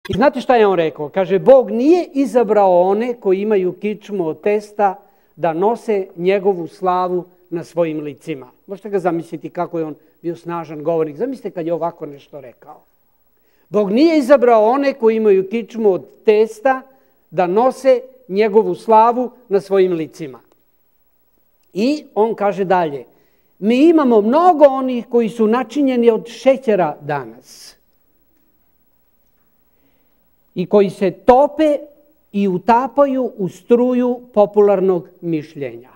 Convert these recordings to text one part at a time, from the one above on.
I znate šta je on rekao? Kaže, Bog nije izabrao one koji imaju kičmu od testa da nose njegovu slavu na svojim licima. Možete ga zamisliti kako je on bio snažan govornik. Zamislite kad je ovako nešto rekao. Bog nije izabrao one koji imaju kičmu od testa da nose njegovu slavu na svojim licima. I on kaže dalje, mi imamo mnogo onih koji su načinjeni od šećera danas i koji se tope i utapaju u struju popularnog mišljenja.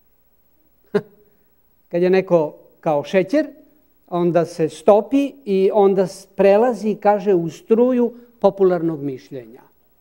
Kad je neko kao šećer, onda se stopi i onda prelazi, kaže, u struju popularnog mišljenja.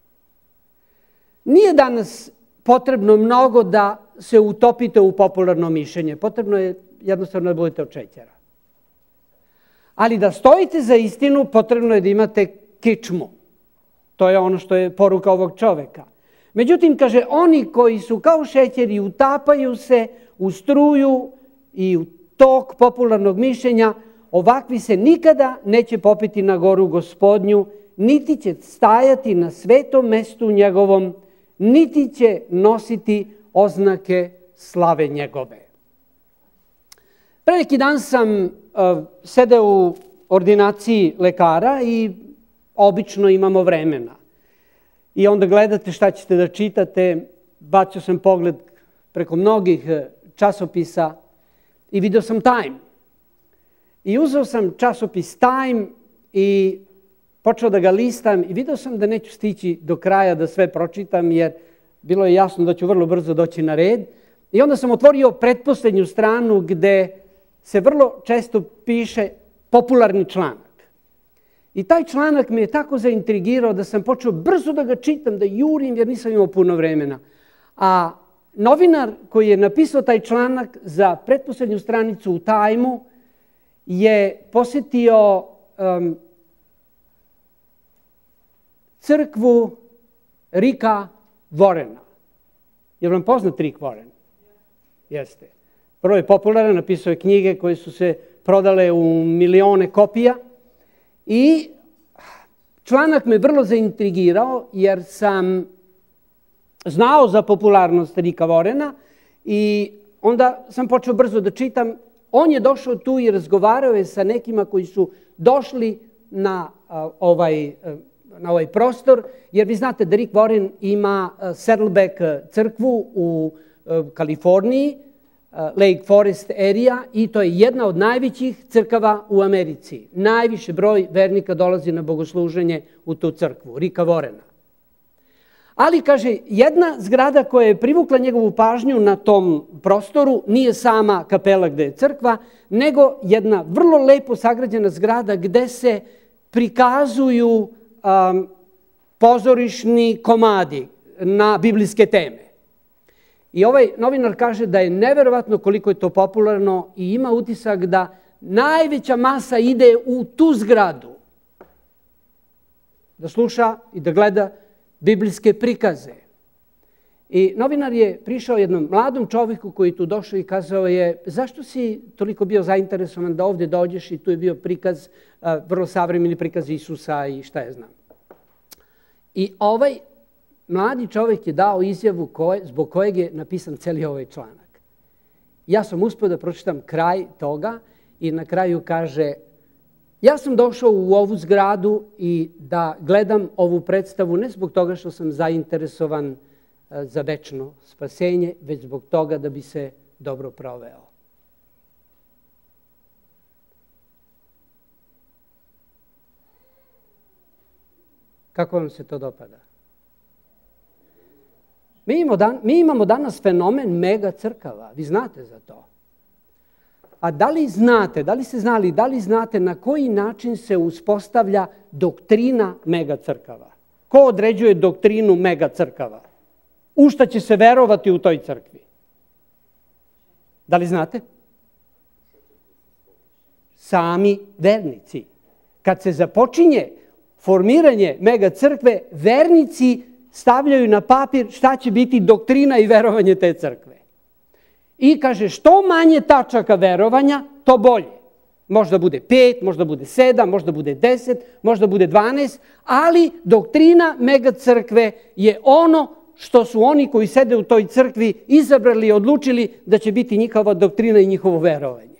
Nije danas potrebno mnogo da se utopite u popularno mišljenje. Potrebno je jednostavno da budete od šećera. Ali da stojite za istinu, potrebno je da imate kičmu. To je ono što je poruka ovog čoveka. Međutim, kaže, oni koji su kao šećeri utapaju se u struju i u tok popularnog mišljenja, ovakvi se nikada neće popiti na goru Gospodnju, niti će stajati na svetom mestu njegovom, niti će nositi oznake slave njegove. Pre neki dan sam sedeo u ordinaciji lekara i obično imamo vremena. I onda gledate šta ćete da čitate. Bacio sam pogled preko mnogih časopisa i video sam Time. I uzeo sam časopis Time i počeo da ga listam i video sam da neću stići do kraja da sve pročitam, jer bilo je jasno da ću vrlo brzo doći na red. I onda sam otvorio pretposlednju stranu gde se vrlo često piše popularni članak. I taj članak me je tako zaintrigirao da sam počeo brzo da ga čitam, da jurim, jer nisam imao puno vremena. A novinar koji je napisao taj članak za pretposlednju stranicu u Time-u je posetio crkvu Ricka Warrena. Je li vam poznat Rick Warren? Jeste. Prvo je popularan, napisao je knjige koje su se prodale u milione kopija. I članak me vrlo zaintrigirao jer sam znao za popularnost Ricka Warrena i onda sam počeo brzo da čitam. On je došao tu i razgovarao je sa nekima koji su došli na ovaj prostor, jer vi znate da Rick Warren ima Saddleback crkvu u Kaliforniji, Lake Forest area, i to je jedna od najvećih crkava u Americi. Najviše broj vernika dolazi na bogosluženje u tu crkvu, Ricka Warrena. Ali, kaže, jedna zgrada koja je privukla njegovu pažnju na tom prostoru nije sama kapela gde je crkva, nego jedna vrlo lepo sagrađena zgrada gde se prikazuju pozorišni komadi na biblijske teme. I ovaj novinar kaže da je neverovatno koliko je to popularno i ima utisak da najveća masa ide u tu zgradu da sluša i da gleda biblijske prikaze. I novinar je prišao jednom mladom čovjeku koji je tu došao i kazao je, zašto si toliko bio zainteresovan da ovdje dođeš, i tu je bio prikaz, vrlo savremeni prikaz Isusa i šta je znam. I ovaj mladi čovjek je dao izjavu zbog kojeg je napisan cijeli ovaj članak. Ja sam uspio da pročitam kraj toga i na kraju kaže, ja sam došao u ovu zgradu i da gledam ovu predstavu ne zbog toga što sam zainteresovan za večno spasenje, već zbog toga da bi se dobro proveo. Kako vam se to dopada? Mi imamo danas fenomen mega crkava. Vi znate za to. A da li znate na koji način se uspostavlja doktrina mega crkava? Ko određuje doktrinu mega crkava? U šta će se verovati u toj crkvi? Da li znate? Sami vernici. Kad se započinje formiranje mega crkve, vernici stavljaju na papir šta će biti doktrina i verovanje te crkve. I kaže, što manje tačaka verovanja, to bolje. Možda bude 5, možda bude 7, možda bude 10, možda bude 12, ali doktrina megacrkve je ono što su oni koji sede u toj crkvi izabrali i odlučili da će biti njihova doktrina i njihovo verovanje.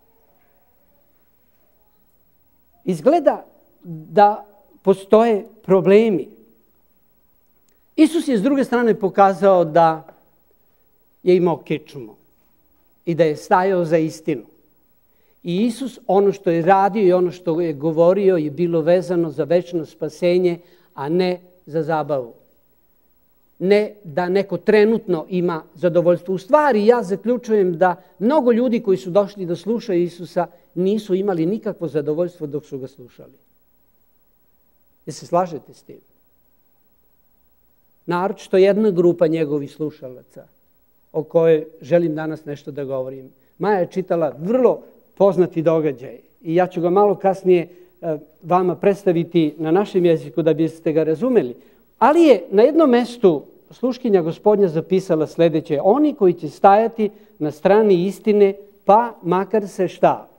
Izgleda da postoje problemi. Isus je s druge strane pokazao da je imao kičmu i da je stajao za istinu. I Isus, ono što je radio i ono što je govorio je bilo vezano za večno spasenje, a ne za zabavu. Ne da neko trenutno ima zadovoljstvo. U stvari, ja zaključujem da mnogo ljudi koji su došli da slušaju Isusa nisu imali nikakvo zadovoljstvo dok su ga slušali. Jel se slažete s tim? Naročito jedna grupa njegovih slušalaca o kojoj želim danas nešto da govorim. Maja je čitala vrlo poznati događaj i ja ću ga malo kasnije vama predstaviti na našem jeziku da biste ga razumeli. Ali je na jednom mestu sluškinja Gospodnja zapisala sljedeće: oni koji će stajati na strani istine, pa makar se šta?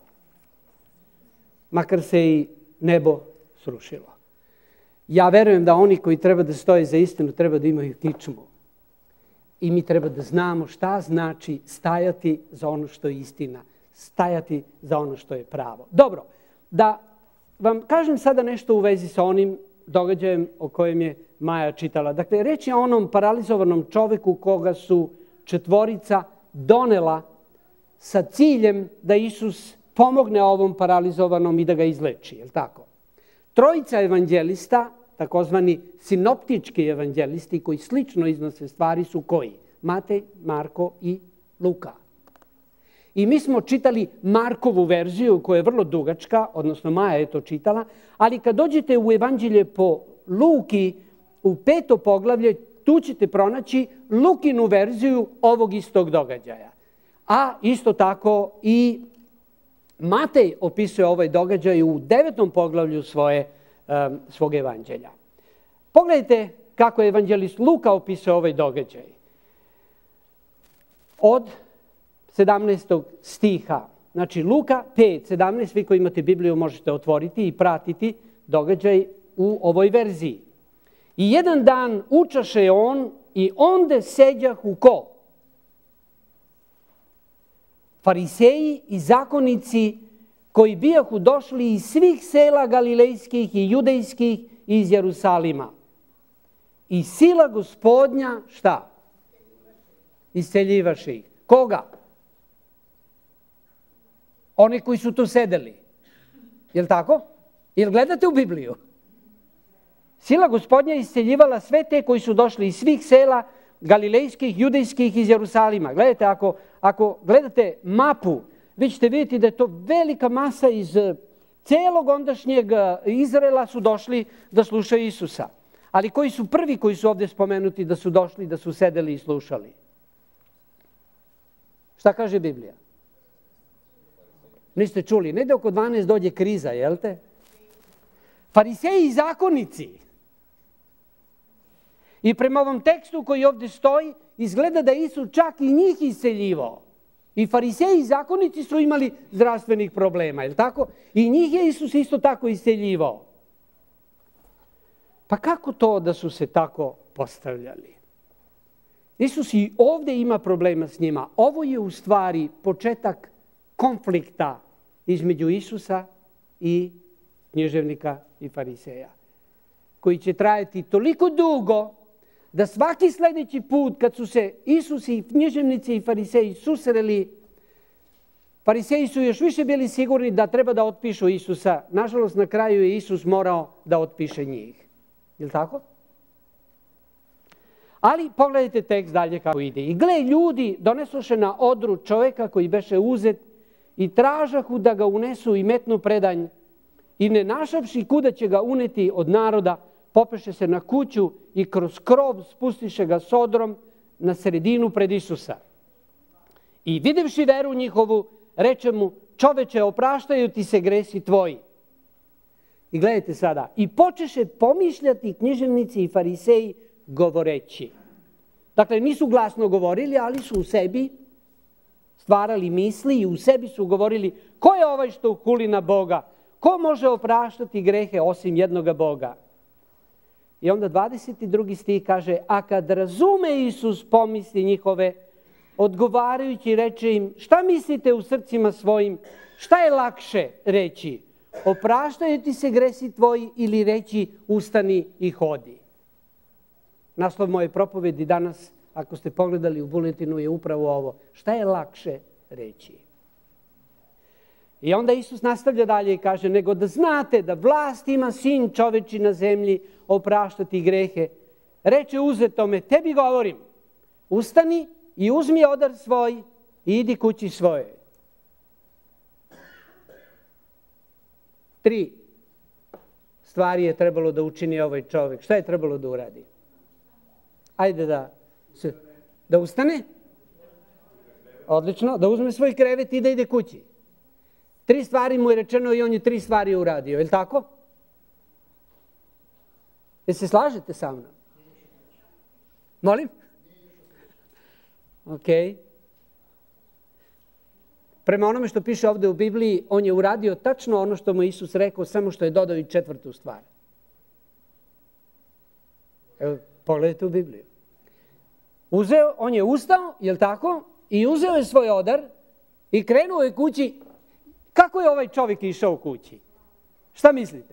Makar se i nebo srušilo. Ja verujem da oni koji treba da stoje za istinu treba da imaju kičmu. I mi treba da znamo šta znači stajati za ono što je istina. Stajati za ono što je pravo. Dobro, da vam kažem sada nešto u vezi sa onim događajem o kojem je Maja čitala. Dakle, reč je o onom paralizovanom čoveku koga su četvorica donela sa ciljem da Isus pomogne ovom paralizovanom i da ga izleči. Je li tako? Trojica evanđelista, takozvani sinoptički evanđelisti koji slično iznose stvari su koji? Matej, Marko i Luka. I mi smo čitali Markovu verziju koja je vrlo dugačka, odnosno Maja je to čitala, ali kad dođete u evanđelje po Luki, u 5. poglavlje, tu ćete pronaći Lukinu verziju ovog istog događaja. A isto tako i Matej opisuje ovaj događaj u 9. poglavlju svog evanđelja. Pogledajte kako je evanđelist Luka opisuje ovaj događaj. Od 17. stiha. Znači Luka 5:17, vi koji imate Bibliju možete otvoriti i pratiti događaj u ovoj verziji. I jedan dan učaše on i onde seđahu ko? Fariseji i zakonici koji bijahu došli iz svih sela galilejskih i judejskih iz Jerusalima. I sila Gospodnja, šta? Isceljivaše ih. Koga? Oni koji su tu sedeli. Je li tako? Jel gledate u Bibliju? Sila Gospodnja isceljivala sve te koji su došli iz svih sela galilejskih, judejskih iz Jerusalima. Gledajte, ako gledate mapu, vi ćete vidjeti da je to velika masa iz celog ondašnjeg Izraela su došli da slušaju Isusa. Ali koji su prvi koji su ovdje spomenuti da su došli, da su sedeli i slušali? Šta kaže Biblija? Niste čuli, negdje oko 12 dođe kriza, jel te? Fariseji i zakonici. I prema ovom tekstu koji ovdje stoji, izgleda da Isus čak i njih isceljivao. I fariseji i zakonici su imali zdravstvenih problema, jel tako? I njih je Isus isto tako isceljivao. Pa kako to da su se tako postavljali? Isus i ovdje ima problema s njima. Ovo je u stvari početak konflikta između Isusa i književnika i fariseja, koji će trajati toliko dugo da svaki sljedeći put kad su se Isus i književnici i fariseji susreli, fariseji su još više bili sigurni da treba da otpišu Isusa. Nažalost, na kraju je Isus morao da otpiše njih. Je li tako? Ali pogledajte tekst dalje kako ide. I gle, ljudi donesoše na odru čovjeka koji beše uzet i tražahu da ga unesu i metnu predanj. I ne našavši kuda će ga uneti od naroda, popeše se na kuću i kroz krov spustiše ga sodrom na sredinu pred Isusa. I videvši veru njihovu, reče mu: čoveče, opraštaju ti se gresi tvoji. I gledajte sada, i počeše pomišljati književnici i fariseji govoreći. Dakle, nisu glasno govorili, ali su u sebi stvarali misli i u sebi su govorili ko je ovaj što huli na Boga? Ko može opraštati grehe osim jednoga Boga? I onda 22. stih kaže, a kad razume Isus pomisli njihove, odgovarajući reče im, šta mislite u srcima svojim, šta je lakše reći? Opraštaju ti se gresi tvoji ili reći ustani i hodi? Naslov moje propovedi danas, ako ste pogledali u buletinu, je upravo ovo. Šta je lakše reći? I onda Isus nastavlja dalje i kaže, nego da znate da vlast ima sin čoveči na zemlji opraštati grehe. Reče uzetome, tebi govorim, ustani i uzmi odar svoj i idi kući svoje. 3 stvari je trebalo da učini ovaj čovjek. Šta je trebalo da uradi? Ajde da ustane. Odlično. Da uzme svoj krevet i da ide kući. 3 stvari mu je rečeno i on je 3 stvari uradio. Je li tako? Jel se slažete sa mnom? Molim? Ok. Prema onome što piše ovdje u Bibliji, on je uradio tačno ono što mu Isus rekao, samo što je dodao i 4. stvar. Evo, pogledajte u Bibliju. On je ustao, je li tako? I uzeo je svoj odar i krenuo je kući. Kako je ovaj čovjek išao kući? Šta mislite?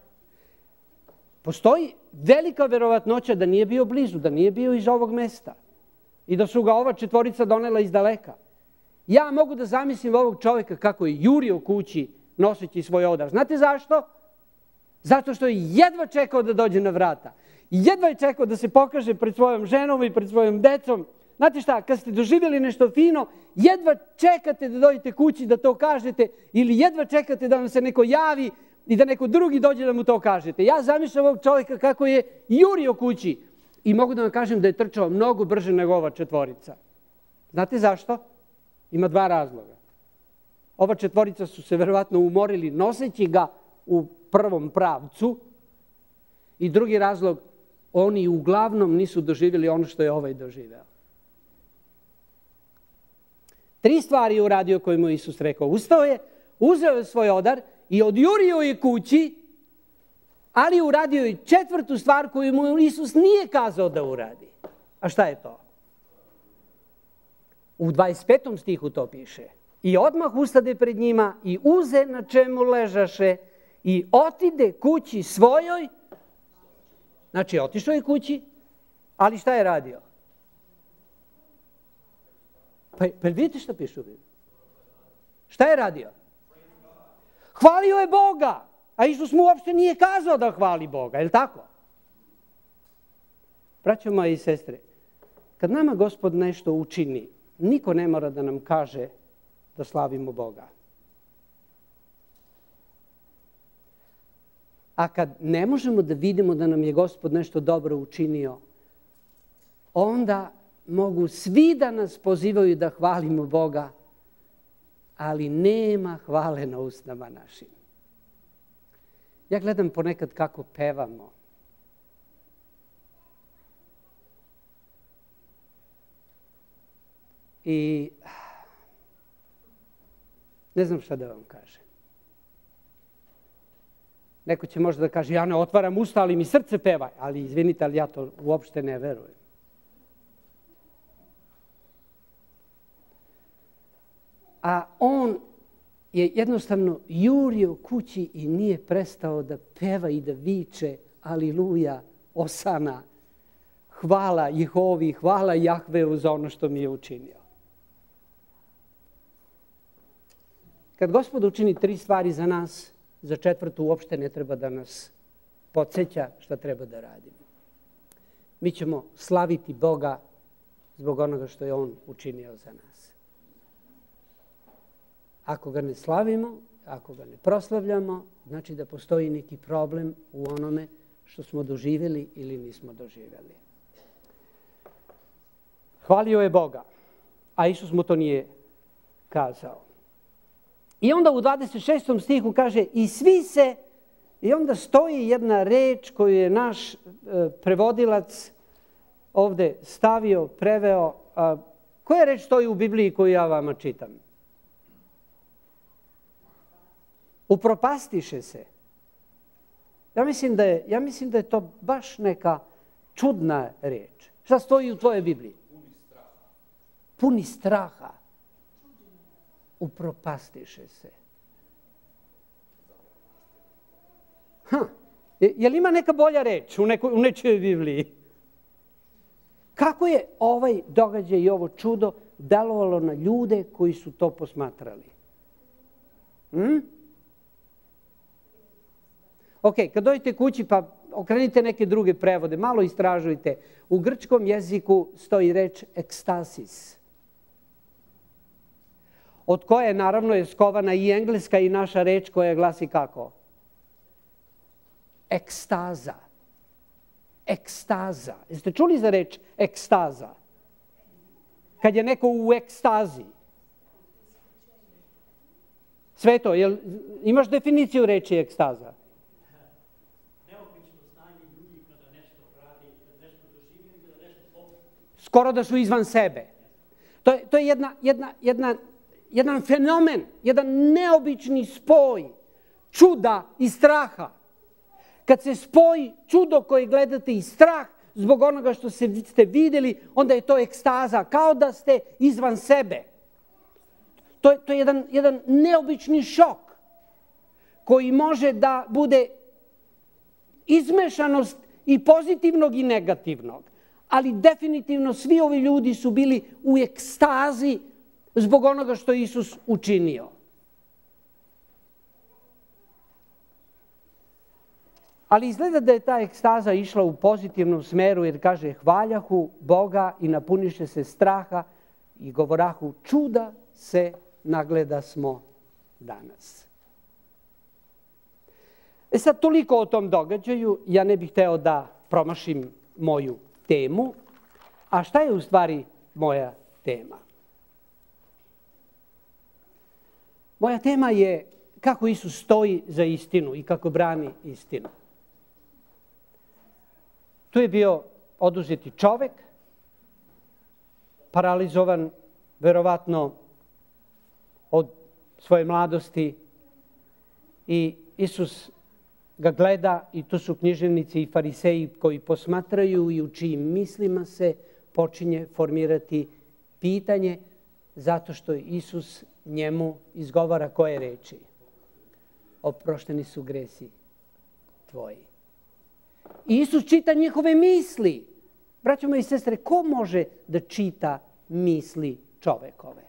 Postoji velika verovatnoća da nije bio blizu, da nije bio iz ovog mesta. I da su ga ova 4 donela iz daleka. Ja mogu da zamislim ovog čovjeka kako je jurio kući noseći svoj odar. Znate zašto? Zato što je jedva čekao da dođe na vrata. Jedva je čekao da se pokaže pred svojom ženom i pred svojom decom. Znate šta, kad ste doživjeli nešto fino, jedva čekate da dođete kući da to kažete ili jedva čekate da vam se neko javi i da neko drugi dođe da mu to kažete. Ja zamišljam ovog čovjeka kako je jurio kući i mogu da vam kažem da je trčao mnogo brže nego ova 4. Znate zašto? Ima 2 razloga. Ova 4 su se verovatno umorili noseći ga u prvom pravcu i drugi razlog, oni uglavnom nisu doživjeli ono što je ovaj doživeo. 3 stvari je uradio koje mu Isus rekao. Ustao je, uzeo je svoj odar i odjurio je kući, ali uradio je 4. stvar koju mu Isus nije kazao da uradi. A šta je to? U 25. stihu to piše. I odmah ustade pred njima i uze na čemu ležaše i otide kući svojoj. Znači, otišao je kući, ali šta je radio? Pa vidite što piše u Bibliji. Šta je radio? Hvalio je Boga. A Isus mu uopšte nije kazao da hvali Boga. Je li tako? Braćo moji i sestre, kad nama Gospod nešto učini, niko ne mora da nam kaže da slavimo Boga. A kad ne možemo da vidimo da nam je Gospod nešto dobro učinio, onda mogu svi da nas pozivaju da hvalimo Boga, ali nema hvale na usnama našim. Ja gledam ponekad kako pevamo. I ne znam šta da vam kažem. Neko će možda da kaže, ja ne otvaram usta, ali mi srce peva. Ali izvinite, ali ja to uopšte ne verujem. A on je jednostavno jurio kući i nije prestao da peva i da viče Aliluja, Osana, hvala Jehovi, hvala Jahveu za ono što mi je učinio. Kad Gospod učini 3 stvari za nas, za 4. uopšte ne treba da nas podsjeća šta treba da radimo. Mi ćemo slaviti Boga zbog onoga što je On učinio za nas. Ako ga ne slavimo, ako ga ne proslavljamo, znači da postoji neki problem u onome što smo doživjeli ili nismo doživjeli. Hvalio je Boga, a Isus mu to nije kazao. I onda u 26. stihu kaže i svi se, i onda stoji jedna reč koju je naš prevodilac ovdje stavio, preveo, Koja reč stoji u Bibliji koju ja vama čitam? Upropastiše se. Ja mislim da je to baš neka čudna reč. Šta stoji u tvojoj Bibliji? Puni straha. Upropastiše se. Je li ima neka bolja reč u nečijoj Bibliji? Kako je ovaj događaj i ovo čudo delovalo na ljude koji su to posmatrali? Ok, kad dođete kući pa okrenite neke druge prevode, malo istražujte. U grčkom jeziku stoji reč ekstasis, od koje naravno je skovana i engleska i naša reč koja glasi kako? Ekstaza. Ekstaza. Jeste čuli za reč ekstaza? Kad je neko u ekstazi. Sveto, imaš definiciju reči ekstaza? Skoro da su izvan sebe. To je jedan fenomen, jedan neobični spoj čuda i straha. Kad se spoji čudo koje gledate i strah zbog onoga što ste vidjeli, onda je to ekstaza, kao da ste izvan sebe. To je jedan neobični šok koji može da bude izmešanost i pozitivnog i negativnog. Ali definitivno svi ovi ljudi su bili u ekstazi zbog onoga što je Isus učinio. Ali izgleda da je ta ekstaza išla u pozitivnom smeru jer kaže hvaljahu Boga i napuniše se straha i govorahu čuda se nagleda smo danas. Sad toliko o tom događaju, ja ne bih hteo da promašim moju temu. A šta je u stvari moja tema? Moja tema je kako Isus stoji za istinu i kako brani istinu. Tu je bio oduzeti čovek, paralizovan verovatno od svoje mladosti i Isus ga gleda i tu su književnici i fariseji koji posmatraju i u čijim mislima se počinje formirati pitanje zato što Isus njemu izgovara koje reči? Oprošteni su gresi tvoji. I Isus čita njihove misli. Braćo moji i sestre, ko može da čita misli čovekove?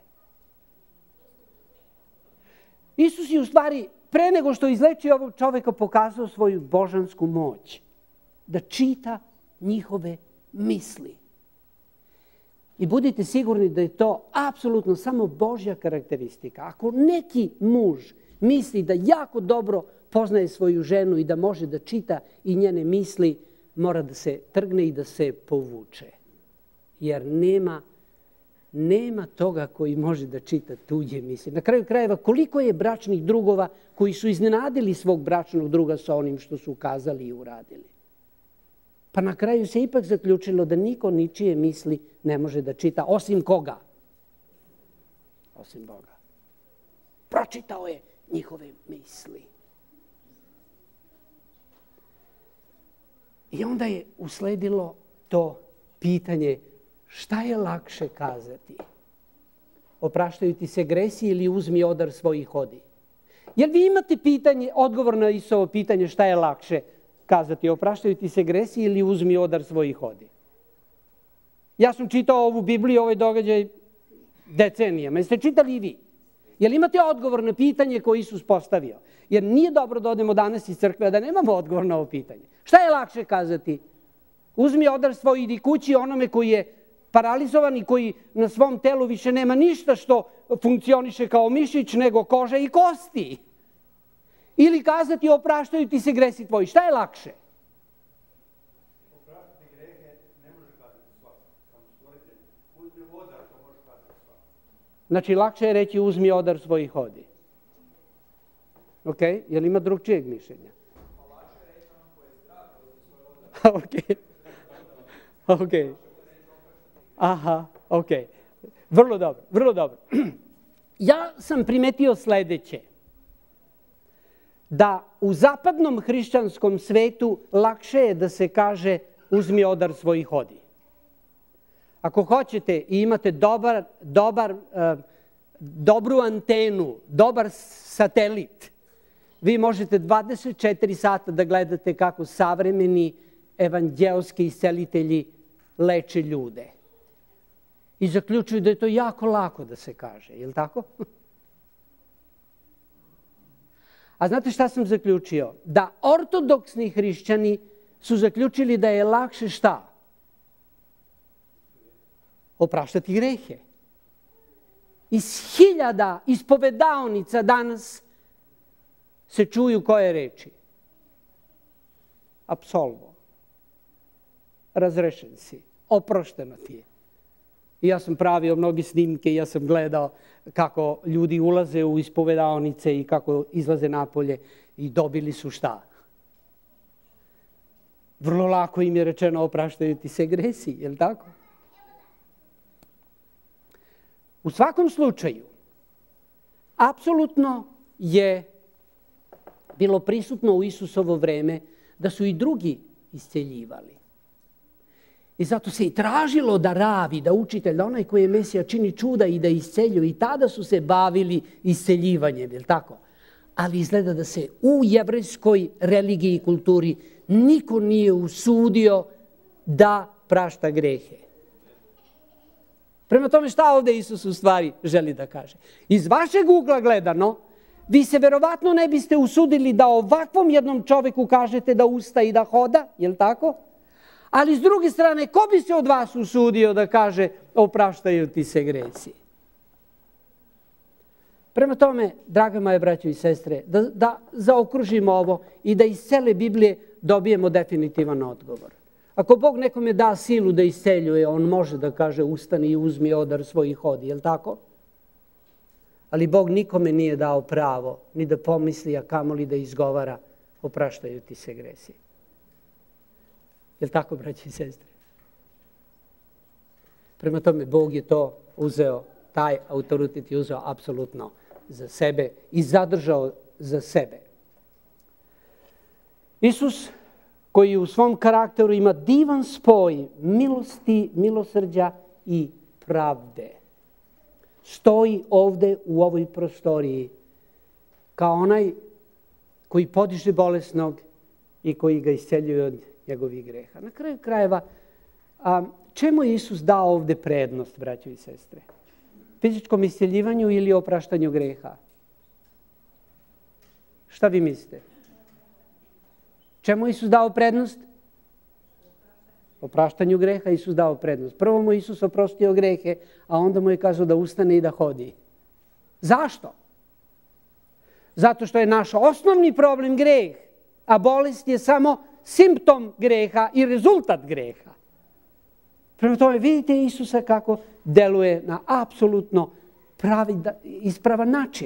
Isus je u stvari pre nego što izleči ovog čoveka pokazao svoju božansku moć da čita njihove misli. I budite sigurni da je to apsolutno samo Božja karakteristika. Ako neki muž misli da jako dobro poznaje svoju ženu i da može da čita i njene misli, mora da se trgne i da se povuče. Jer nema toga koji može da čita tuđe misli. Na kraju krajeva, koliko je bračnih drugova koji su iznenadili svog bračnog druga sa onim što su ukazali i uradili. Pa na kraju se ipak zaključilo da niko ničije misli ne može da čita, osim koga? Osim Boga. Pročitao je njihove misli. I onda je usledilo to pitanje šta je lakše kazati? Opraštaju ti se gresi ili uzmi odar svojih odi? Jer vi imate odgovor na Isusovo pitanje šta je lakše kazati? Opraštaju ti se gresi ili uzmi odar svojih odi? Ja sam čitao ovu Bibliju, ovaj događaj decenijama. Jeste čitali i vi? Jel imate odgovor na pitanje koje Isus postavio? Jer nije dobro da odemo danas iz crkve, a da nemamo odgovor na ovo pitanje. Šta je lakše kazati? Uzmi odar svoj, idi kući onome koji je paralizovan i koji na svom telu više nema ništa što funkcioniše kao mišić, nego koža i kosti. Ili kazati opraštaju ti se gresi tvoji. Šta je lakše? Opraštati grehe ne može kazati svako. Samo stvoritelj. Uzmi odar, to može kazati svako. Znači, lakše je reći uzmi odar svojih odi. Ok? Jel ima drugčijeg mišljenja? Lakše je reći onom koji je zdrav, uzmi svoj odar. Ok. Aha, ok. Vrlo dobro, vrlo dobro. Ja sam primetio sledeće. Da u zapadnom hrišćanskom svetu lakše je da se kaže uzmi odar svoj i hodi. Ako hoćete i imate dobru antenu, dobar satelit, vi možete 24 sata da gledate kako savremeni evanđelski iscelitelji leče ljude. I zaključuju da je to jako lako da se kaže, je li tako? A znate šta sam zaključio? Da ortodoksni hrišćani su zaključili da je lakše šta? Opraštati grehe. Iz hiljada ispovedaonica danas se čuju koje reči? Apsolvo. Razrešen si. Oprošteno ti je. I ja sam pravio mnogi snimke i ja sam gledao kako ljudi ulaze u ispovedaonice i kako izlaze napolje i dobili su šta? Vrlo lako im je rečeno opraštaju ti se gresi, je li tako? U svakom slučaju, apsolutno je bilo prisutno u Isusovo vreme da su i drugi isceljivali. I zato se i tražilo da ravi, da učitelj, da onaj koji je Mesija čini čuda i da isceljuje. I tada su se bavili isceljivanjem, je li tako? Ali izgleda da se u jevrejskoj religiji i kulturi niko nije usudio da prašta grehe. Prema tome šta ovde Isus u stvari želi da kaže? Iz vašeg ugla gledano, vi se verovatno ne biste usudili da ovakvom jednom čoveku kažete da ustaje i da hoda, je li tako? Ali s druge strane, ko bi se od vas usudio da kaže opraštaju ti se gresi? Prema tome, draga moje braćo i sestre, da zaokružimo ovo i da iz cele Biblije dobijemo definitivan odgovor. Ako Bog nekome da silu da isceljuje, on može da kaže ustani i uzmi odar svoj i hodi, je li tako? Ali Bog nikome nije dao pravo ni da pomisli, a kamoli da izgovara opraštaju ti se gresi. Je li tako, braći i sestre? Prema tome, Bog je to uzeo, taj autoritet je uzeo apsolutno za sebe i zadržao za sebe. Isus, koji u svom karakteru ima divan spoj milosti, milosrđa i pravde, stoji ovde u ovoj prostoriji kao onaj koji podiže bolesnog i koji ga isceljuje od njegovih greha. Na kraju krajeva, čemu je Isus dao ovde prednost, braćo i sestre? Fizičkom isceljivanju ili opraštanju greha? Šta vi mislite? Čemu je Isus dao prednost? Opraštanju greha Isus dao prednost. Prvo mu Isus oprostio grehe, a onda mu je kazao da ustane i da hodi. Zašto? Zato što je naš osnovni problem greh, a bolest je samo simptom greha i rezultat greha. Prema tome, vidite Isusa kako deluje na apsolutno ispravan način.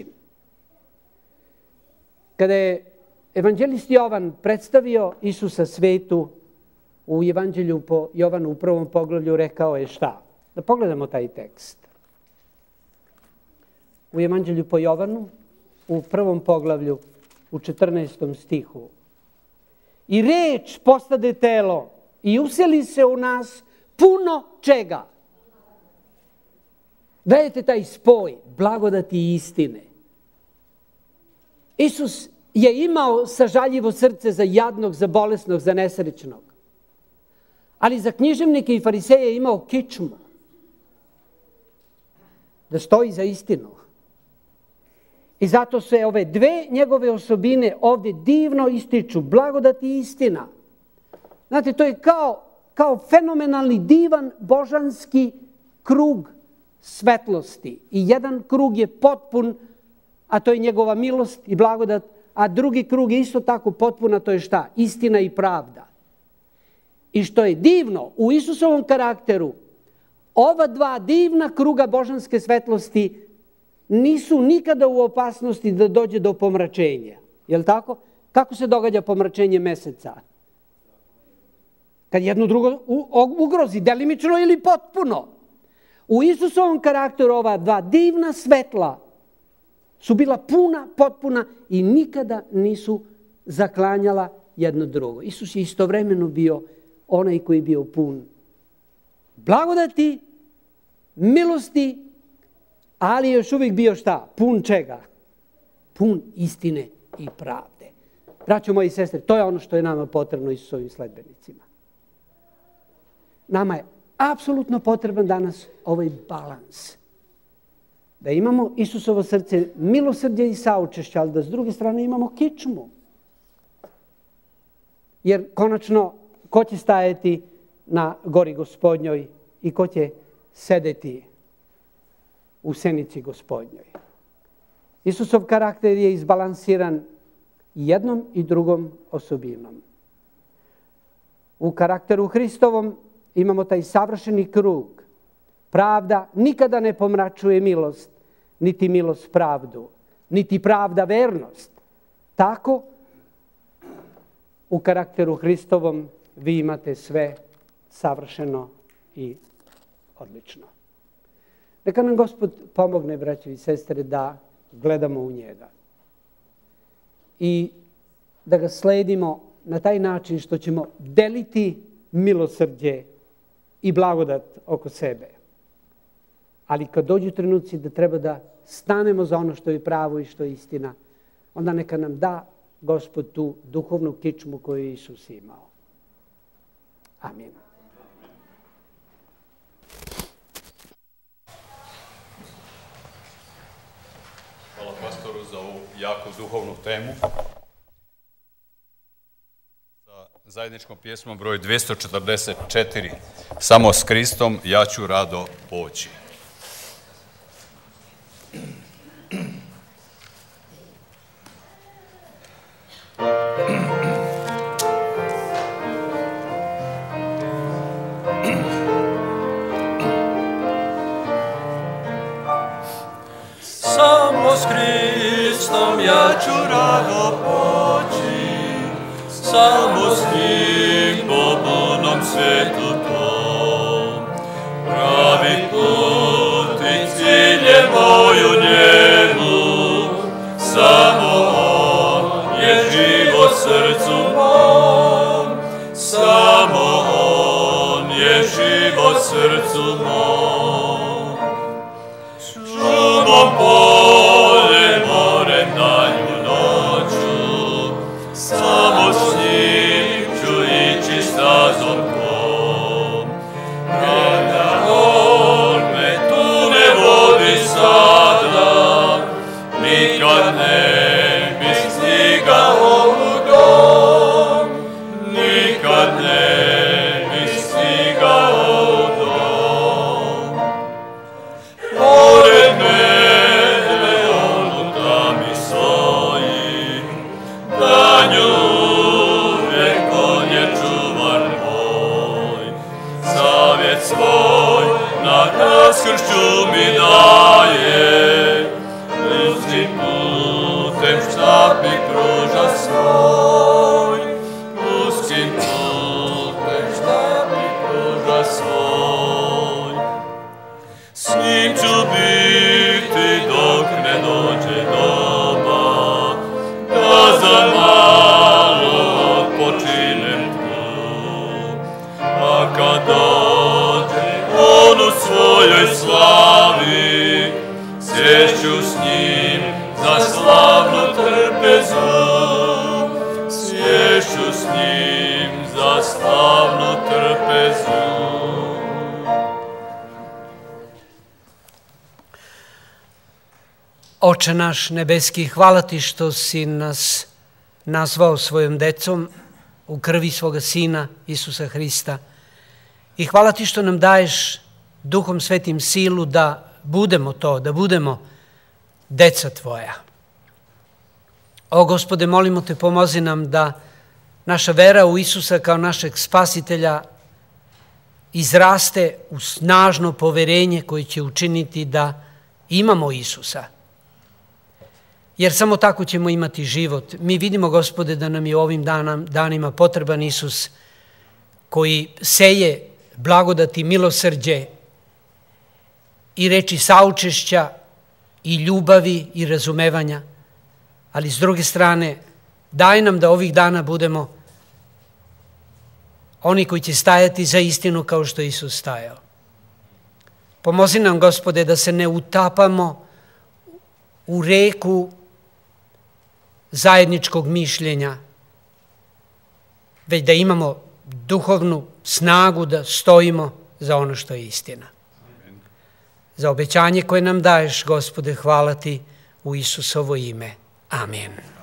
Kada je evanđelist Jovan predstavio Isusa svetu u evanđelju po Jovanu u 1. poglavlju, rekao je šta? Da pogledamo taj tekst. U evanđelju po Jovanu u 1. poglavlju u 14. stihu. I reč postade telo i useli se u nas puno čega? Gledajte taj spoj blagodati i istine. Isus je imao sažaljivo srce za jadnog, za bolesnog, za nesrećnog. Ali za književnike i fariseje je imao kičmu. Da stoji za istinu. I zato se ove dve njegove osobine ovdje divno ističu. Blagodat i istina. Znate, to je kao fenomenalni, divan, božanski krug svetlosti. I jedan krug je potpun, a to je njegova milost i blagodat, a drugi krug je isto tako potpun, a to je šta? Istina i pravda. I što je divno, u Isusovom karakteru, ova dva divna kruga božanske svetlosti nisu nikada u opasnosti da dođe do pomračenja. Je li tako? Kako se događa pomračenje meseca? Kad jedno drugo ugrozi, delimično ili potpuno. U Isusovom karakteru ova dva divna svetla su bila puna, potpuna i nikada nisu zaklanjala jedno drugo. Isus je istovremeno bio onaj koji je bio pun blagodati, milosti, ali je još uvijek bio šta? Pun čega? Pun istine i pravde. Braćo moji i sestre, to je ono što je nama potrebno Isusovim sledbenicima. Nama je apsolutno potreban danas ovaj balans. Da imamo Isusovo srce, milosrđe i saučešće, ali da s druge strane imamo kičmu. Jer konačno, ko će stajati na gori Gospodnjoj i ko će sedeti u senici Gospodnjoj? Isusov karakter je izbalansiran jednom i drugom osobinom. U karakteru Hristovom imamo taj savršeni krug. Pravda nikada ne pomračuje milost, niti milost pravdu, niti pravda vernost. Tako, u karakteru Hristovom vi imate sve savršeno i odlično. Neka nam Gospod pomogne, braćo i sestre, da gledamo u njega. I da ga sledimo na taj način što ćemo deliti milosrđe i blagodat oko sebe. Ali kad dođu trenuci da treba da stanemo za ono što je pravo i što je istina, onda neka nam da Gospod tu duhovnu kičmu koju je Isus imao. Amin. Hvala pastoru za ovu jako duhovnu temu. Sa zajedničkom pjesmom broj 244. Samo s Kristom ja ću rado poći. Samo s Kristom ja ću rado poći, samo s njim po punom svijetu tom. Pravi put i cilj je moj u njemu, samo on je život srcu mom, samo on je život srcu mom. Šumom, poljem, morem, danju, noću, samo s njim ću ići stazom tom. Kada on me tu ne vodi sada, nikad ne bi stigao u dom, nikad ne bi stigao u dom. Pored mene on u tami stoji, danju uvijek on je čuvar moj. Zavjet svoj na raskršću mi daje, ljudskim putem štap mi pruža svoj, ljudskim putem štap mi pruža svoj. S njim ću biti dok ne dođe doba, da za malo odpočinem tu. A kad dođe on u svojoj slavi, sješću s njim za slavnu trpezu, sješću s njim za slavnu trpezu. Oče naš nebeski, hvala ti što si nas nazvao svojom decom u krvi svoga Sina Isusa Hrista. I hvala ti što nam daješ Duhom Svetim silu da budemo to, da budemo deca tvoja. O Gospode, molimo te, pomozi nam da naša vera u Isusa kao našeg spasitelja izraste u snažno poverenje koje će učiniti da imamo Isusa. Jer samo tako ćemo imati život. Mi vidimo, Gospode, da nam je u ovim danima potreban Isus koji seje blagodati, milosrđe i reči saučešća i ljubavi i razumevanja, ali s druge strane daj nam da ovih dana budemo oni koji će stajati za istinu kao što je Isus stajao. Pomozi nam, Gospode, da se ne utapamo u reku zajedničkog mišljenja, već da imamo duhovnu snagu da stojimo za ono što je istina. Za obećanje koje nam daješ, Gospode, hvala ti u Isusovo ime. Amen.